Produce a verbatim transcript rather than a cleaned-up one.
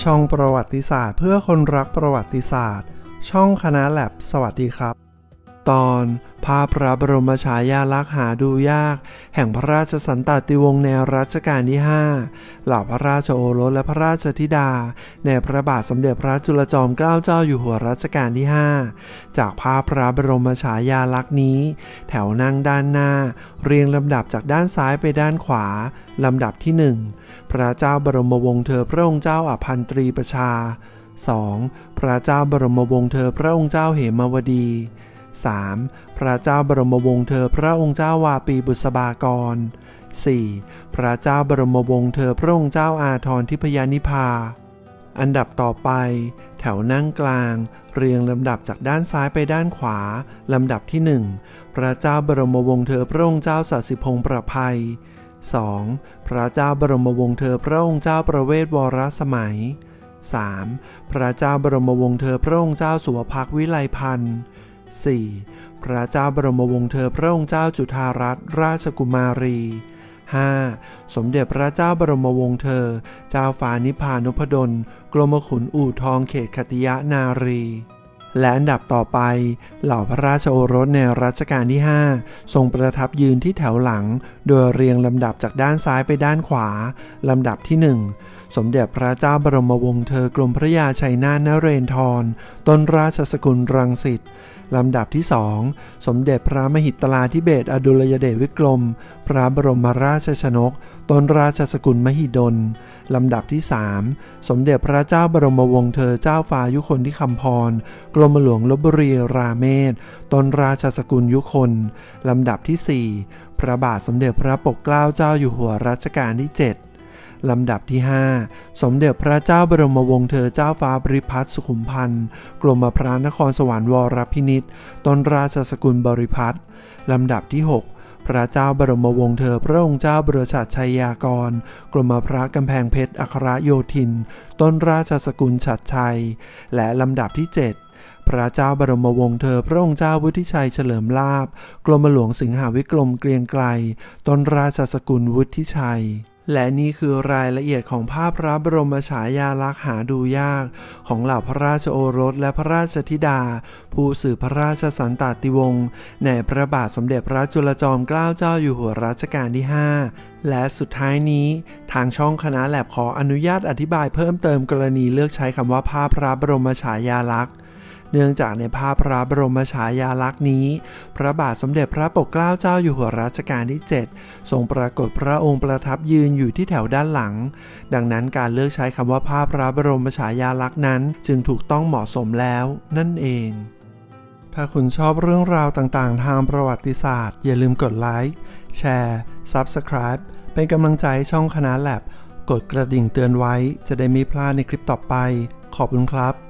ช่องประวัติศาสตร์เพื่อคนรักประวัติศาสตร์ช่องคณะแลบสวัสดีครับตอนภาพพระบรมฉายาลักษณ์หาดูยากแห่งพระราชสันตติวงศ์ในรัชกาลที่ห้าเหล่าพระราชโอรสและพระราชธิดาในพระบาทสมเด็จพระจุลจอมเกล้าเจ้าอยู่หัวรัชกาลที่ห้าจากภาพพระบรมฉายาลักษณ์นี้แถวนั่งด้านหน้าเรียงลำดับจากด้านซ้ายไปด้านขวาลำดับที่หนึ่งพระเจ้าบรมวงศ์เธอพระองค์เจ้าอภันตรีประชา สอง. พระเจ้าบรมวงศ์เธอพระองค์เจ้าเหมวดี สาม. พระเจ้าบรมวงศ์เธอพระองค์เจ้าวาปีบุษบากร สี่. พระเจ้าบรมวงศ์เธอพระองค์เจ้าอาทรทิพยนิพาอันดับต่อไปแถวนั่งกลางเรียงลำดับจากด้านซ้ายไปด้านขวาลำดับที่หนึ่งพระเจ้าบรมวงศ์เธอพระองค์เจ้าสัสิพงษ์ประภัย สอง. พระเจ้าบรมวงศ์เธอพระองค์เจ้าประเวศวรสมัย สาม. พระเจ้าบรมวงศ์เธอพระองค์เจ้าสุวภักดิ์วิไลพันธ์ สี่. พระเจ้าบรมวงศ์เธอพระองค์เจ้าจุฑารัตน์ราชกุมารี ห้า. สมเด็จพระเจ้าบรมวงศ์เธอเจ้าฟ้านิพพานพดลกรมขุนอู่ทองเขตขติยนารีและอันดับต่อไปเหล่าพระราชโอรสในรัชกาลที่ห้าทรงประทับยืนที่แถวหลังโดยเรียงลำดับจากด้านซ้ายไปด้านขวาลำดับที่หนึ่งสมเด็จพระเจ้าบรมวงศ์เธอกรมพระยาชัยนาทนเรนทรต้นราชสกุลรังสิตลำดับที่สองสมเด็จพระมหิตลาธิเบศรอดุลยเดชวิกรมพระบรมราชชนกต้นราชสกุลมหิดลลำดับที่สามสมเด็จพระเจ้าบรมวงศ์เธอเจ้าฟ้ายุคนที่คำพรกรมหลวงลพบุรีราเมศต้นราชสกุลยุคนลำดับที่สี่พระบาทสมเด็จพระปกเกล้าเจ้าอยู่หัวรัชกาลที่เจ็ดลำดับที่ห้าสมเด็จพระเจ้าบรมวงศ์เธอเจ้าฟ้าบริพัตรสุขุมพันธ์กรมพระนครสวรรค์วรพินิจต้นราชสกุลบริพัตรลำดับที่หกพระเจ้าบรมวงศ์เธอพระองค์เจ้าบรชัดชัยยากรกรมพระกำแพงเพชรอัครโยธินต้นราชสกุลฉัตรชัยและลำดับที่เจ็ดพระเจ้าบรมวงศ์เธอพระองค์เจ้าวุฒิชัยเฉลิมลาภกรมหลวงสิงหาวิกรมเกรียงไกรต้นราชสกุลวุฒิชัยและนี่คือรายละเอียดของภาพพระบรมฉายาลักษณ์หาดูยากของเหล่าพระราชโอรสและพระราชธิดาผู้สืบพระราชสันตติวงศ์ในพระบาทสมเด็จพระจุลจอมเกล้าเจ้าอยู่หัวรัชกาลที่ห้าและสุดท้ายนี้ทางช่องคณะแลบขออนุญาตอธิบายเพิ่มเติมกรณีเลือกใช้คำว่าภาพพระบรมฉายาลักษณ์เนื่องจากในภาพพระบรมฉายาลักษณ์นี้พระบาทสมเด็จพระปกเกล้าเจ้าอยู่หัวรัชกาลที่เจ็ดทรงปรากฏพระองค์ประทับยืนอยู่ที่แถวด้านหลังดังนั้นการเลือกใช้คำว่าภาพพระบรมฉายาลักษณ์นั้นจึงถูกต้องเหมาะสมแล้วนั่นเองถ้าคุณชอบเรื่องราวต่างๆทางประวัติศาสตร์อย่าลืมกดไลค์แชร์ ซับสไครบ์ เป็นกำลังใจให้ช่องคณะแลบกดกระดิ่งเตือนไว้จะได้ไม่พลาดในคลิปต่อไปขอบคุณครับ